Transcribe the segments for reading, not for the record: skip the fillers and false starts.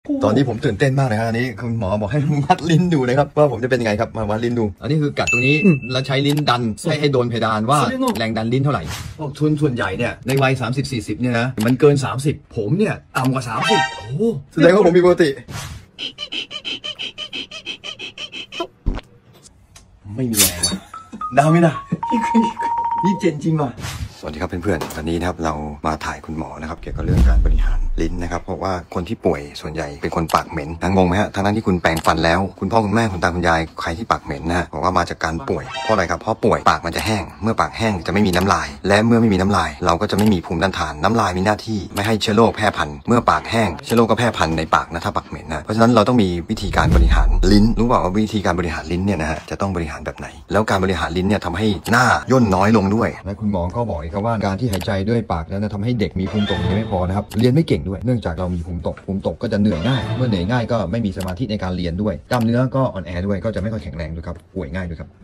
ตอนนี้ผมตื่นเต้นมากเลยครับอันนี้คุณหมอบอกให้วัดลิ้นดูนะครับว่าผมจะเป็นยังไงครับมาวัดลิ้นดูอันนี้คือกัดตรงนี้แล้วใช้ลิ้นดันให้โดนเพดานว่าแรงดันลิ้นเท่าไหร่พวกส่วนใหญ่เนี่ยในวัย30-40เนี่ยนะมันเกิน30ผมเนี่ยต่ำกว่า30โอ้แสดงว่าผมมีปกติไม่มีแรงว่ะดาวไหมนะนี่เจนจริงว่ะสวัสดีครับเพื่อนๆตอนนี้นะครับเรามาถ่ายคุณหมอนะครับเกี่ยวกับเรื่องการบริหารลิ้นนะครับเพราะว่าคนที่ป่วยส่วนใหญ่เป็นคนปากเหม็นนะงงไหมฮะทั้งนั้นที่คุณแปรงฟันแล้วคุณพ่อคุณแม่คุณตาคุณยายใครที่ปากเหม็นนะบอกว่ามาจากการป่วยเพราะอะไรครับเพราะป่วยปากมันจะแห้งเมื่อปากแห้งจะไม่มีน้ำลายและเมื่อไม่มีน้ำลายเราก็จะไม่มีภูมิต้านทานน้ำลายมีหน้าที่ไม่ให้เชื้อโรคแพร่พันธุ์เมื่อปากแห้งเชื้อโรคก็แพร่พันธุ์ในปากนะถ้าปากเหม็นนะเพราะฉะนั้นเราต้องมีวิธีการบริหารลิ้นรู้เปล่าว่าวิธีการบริหารลิ้นเนี่ยนะฮะจะต้องบริหารแบบไหนแล้วการบริหารลิ้นเนี่ยทำให้หน้าย่นน้อยลงด้วยและคุณหมอก็บอกอีกว่าการที่หายใจด้วยปากแล้วทำให้เด็กมีภูมิตกยังไม่พอนะครับเรียนไม่เก่งด้วยเนื่องจากเรามีภูมิตกก็จะเหนื่อยง่ายเมื่อเหนื่อยง่ายก็ไม่มีสมาธิในการเรียนด้วยกล้ามเนื้อก็อ่อนแอด้วยก็จะไม่ค่อยแข็งแรงด้วยครับป่วยง่ายด้วยครับ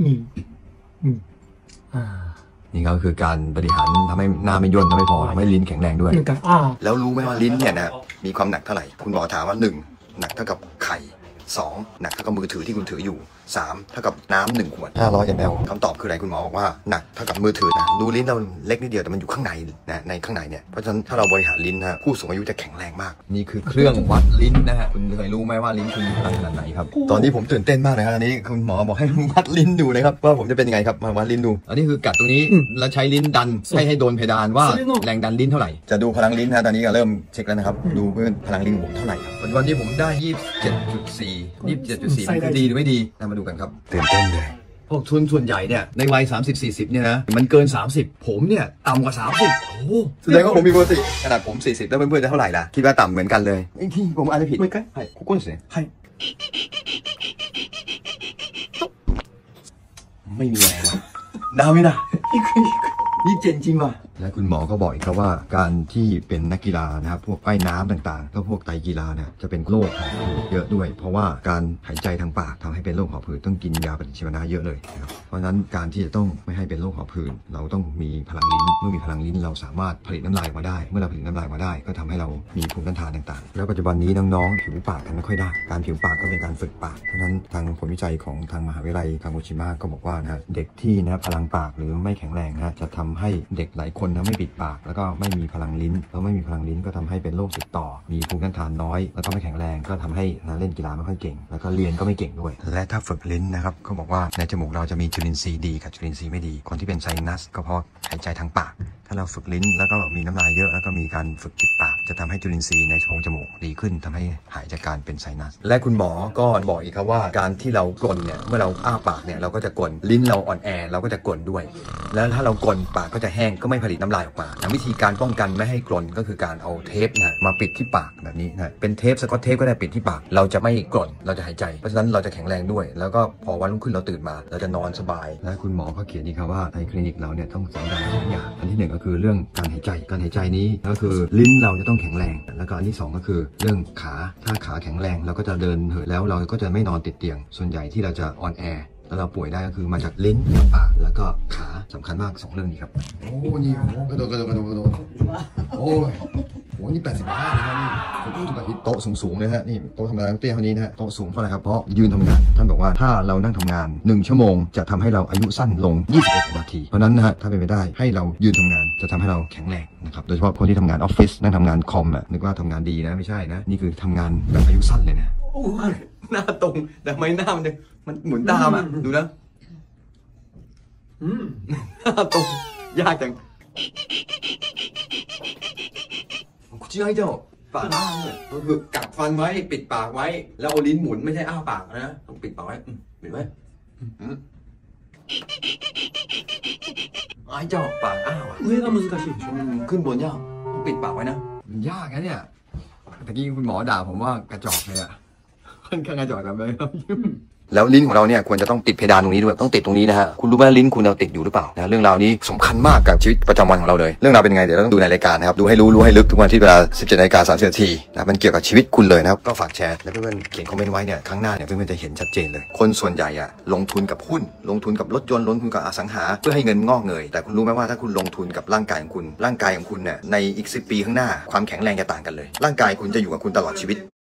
นี่ก็คือการบริหารทำให้หน้าไม่ย่นไม่พอทำให้ลิ้นแข็งแรงด้วยแล้วรู้ไหมว่าลิ้นเนี่ยนะมีความหนักเท่าไหร่คุณหมอถามว่า1หนักเท่ากับไข่2หนักเท่ากับมือถือที่คุณถืออยู่3เท่ากับน้ำ1 ขวด500 ml คำตอบคืออะไรคุณหมอบอกว่าหนักเท่ากับมือถือนะดูลิ้นเราเล็กนิดเดียวแต่มันอยู่ข้างในนะในข้างในเนี่ยเพราะฉะนั้นถ้าเราบริหารลิ้นนะผู้สูงอายุจะแข็งแรงมากนี่คือเครื่องวัดลิ้นนะฮะคุณเคยรู้ไหมว่าลิ้นคุณมีพลังขนาดไหนครับตอนนี้ผมตื่นเต้นมากเลยครับอันนี้คุณหมอบอกให้วัดลิ้นดูนะครับว่าผมจะเป็นยังไงครับมาวัดลิ้นดูอันนี้คือกัดตรงนี้แล้วใช้ลิ้นดันให้โดนเพดานว่าแรงดันลิ้นเท่าไหร่จะดูพลังลิ้นนะตอนนี้ก็เริ่มเช็คแล้วนะครับดูเพื่อนพลังลิ้นผมเท่าไหร่ครับวันนี้ผมได้27.4มันดีหรือไม่ดีมาดูกันครับตื่นเต้นเลยพวกส่วนใหญ่เนี่ยในวัย30-40เนี่ยนะมันเกิน30ผมเนี่ยต่ำกว่า30โอ้แสดงว่าผมมีปกติขนาดผม40แล้วเพื่อนๆจะเท่าไหร่ล่ะคิดว่าต่ำเหมือนกันเลยไอ้ที่ผมอาจจะผิดใช่คุกก้นเสียใช่ไม่มีแรงว่ะดาวไหมนะนี่เจนจริงว่ะและคุณหมอก็บอกอีกครับว่าการที่เป็นนักกีฬานะครับพวกว่ายน้ำต่างๆก็พวกไตรกีฬาเนี่ยจะเป็นโรคหอบหืดเยอะด้วยเพราะว่าการหายใจทางปากทำให้เป็นโรคหอบหืดต้องกินยาปฏิชีวนะเยอะเลยนะครับเพราะฉะนั้นการที่จะต้องไม่ให้เป็นโรคหอบหืดเราต้องมีพลังลิ้นเมื่อมีพลังลิ้นเราสามารถผลิตน้ำลายมาได้เมื่อเราผลิตน้ำลายมาได้ก็ทำให้เรามีภูมิต้านทานต่างๆแล้วปัจจุบันนี้น้องๆผิวปากกันไม่ค่อยได้การผิวปากก็เป็นการฝึกปากเพราะฉะนั้นทางผลวิจัยของทางมหาวิทยาลัยคาโกชิมะก็บอกว่านะเด็กที่นะพลังปากหรือไม่แข็งแรงนะจะทำให้เด็กหลายคนนะไม่ปิดปากแล้วก็ไม่มีพลังลิ้นแล้วไม่มีพลังลิ้นก็ทำให้เป็นโรคติดต่อมีภูมิต้านทานน้อยแล้วก็ไม่แข็งแรงก็ทำให้เล่นกีฬาไม่ค่อยเก่งแล้วก็เรียนก็ไม่เก่งด้วยและถ้าฝึกลิ้นนะครับเขาบอกว่าในจมูกเราจะมีจุลินทรีย์ดีกับจุลินทรีย์ไม่ดีคนที่เป็นไซนัสก็เพราะหายใจทางปากถ้าเราฝึกลิ้นแล้วก็มีน้ำลายเยอะแล้วก็มีการฝึกปิดปากจะทำให้จุลินทรีย์ในโพรงจมูกดีขึ้นทำให้หายจากการเป็นไซนัสและคุณหมอก็บอกอีกครับว่าการที่เรากร่นเนี่ยเมื่อเราอ้าปากเนี่ยเราก็จะกร่นลิ้นเราอ่อนแอเราก็จะกร่นด้วยแล้วถ้าเรากร่นปากก็จะแห้งก็ไม่ผลิตน้ำลายออกมาวิธีการป้องกันไม่ให้กร่นก็คือการเอาเทปนะมาปิดที่ปากแบบนี้นะเป็นเทปสกอตเทปก็ได้ปิดที่ปากเราจะไม่กร่นเราจะหายใจเพราะฉะนั้นเราจะแข็งแรงด้วยแล้วก็พอวันรุ่งขึ้นเราตื่นมาเราจะนอนสบายและคุณหมอเขาเขียนอีกครับว่าในคลินิกเราเนี่ยต้องสังเกต2 อย่างอันที่1ก็คือเรื่องการหายใจนี้ก็คือลิ้นเราจะต้องแข็งแรงแล้วก็อันที่2ก็คือเรื่องขาถ้าขาแข็งแรงเราก็จะเดินเหินแล้วเราก็จะไม่นอนติดเตียงส่วนใหญ่ที่เราจะอ่อนแอแล้วเราป่วยได้ก็คือมาจากลิ้นปากแล้วก็ขาสำคัญมาก2 เรื่องนี้ครับโอ้นี่โอ้กระโดดโอ้ยโอ้นี่85นะครับนี่ผมพูดถึงแบบโต๊ะสูงๆเลยฮะนี่โต๊ะทำงานเตี้ยเท่านี้นะฮะโต๊ะสูงเพราะอะไรครับเพราะยืนทำงานท่านบอกว่าถ้าเรานั่งทำงาน1 ชั่วโมงจะทำให้เราอายุสั้นลง21 นาทีเพราะนั้นนะฮะถ้าเป็นไปได้ให้เรายืนทำงานจะทำให้เราแข็งแรงนะครับโดยเฉพาะคนที่ทำงานออฟฟิศนั่งทำงานคอมนึกว่าทำงานดีนะไม่ใช่นะนี่คือทำงานแบบอายุสั้นเลยนะโอ้ยหน้าตรงแต่ไม่หน้ามันหมุนตามดูนะหน้าตรงยากจัง口開いてもปากก็คือกัดฟันไว้ปิดปากไว้แล้วเอาลิ้นหมุนไม่ใช่อ้าปากนะต้องปิดปากไว้ปิดไว้ไอ้เจ้าปากอ้าว上が難しいでしょขึ้นบนยากต้องปิดปากไว้นะมันยากนะเนี่ยตะกี้คุณหมอด่าผมว่ากระจอกเลยค่อนข้างกระจอกแบบเลยแล้วลิ้นของเราเนี่ยควรจะต้องติดเพดานตรงนี้ด้วยต้องติดตรงนี้นะฮะคุณรู้ไหมลิ้นคุณเราติดอยู่หรือเปล่านะเรื่องราวนี้สำคัญมากกับชีวิตประจำวันของเราเลยเรื่องราวเป็นไงเดี๋ยวเราต้องดูในรายการนะครับดูให้รู้ให้ลึกทุกวันที่เวลา 17:30 นาทีนะมันเกี่ยวกับชีวิตคุณเลยนะครับก็ฝากแชร์และเพื่อนๆเขียนคอมเมนต์ไว้เนี่ยครั้งหน้าเนี่ยเพื่อนๆจะเห็นชัดเจนเลยคนส่วนใหญ่ลงทุนกับหุ้นลงทุนกับรถยนต์ลงทุนกับอสังหาเพื่อให้เงินงอกเงยแต่คุณรู้ไหมว่าถ้าคุณลงทุนกับร่างกายของคุณเนี่ยในอีก10 ปีข้างหน้าความแข็งแรงจะต่างกันเลยร่างกายคุณจะอยู่กับคุณตลอดชีวิต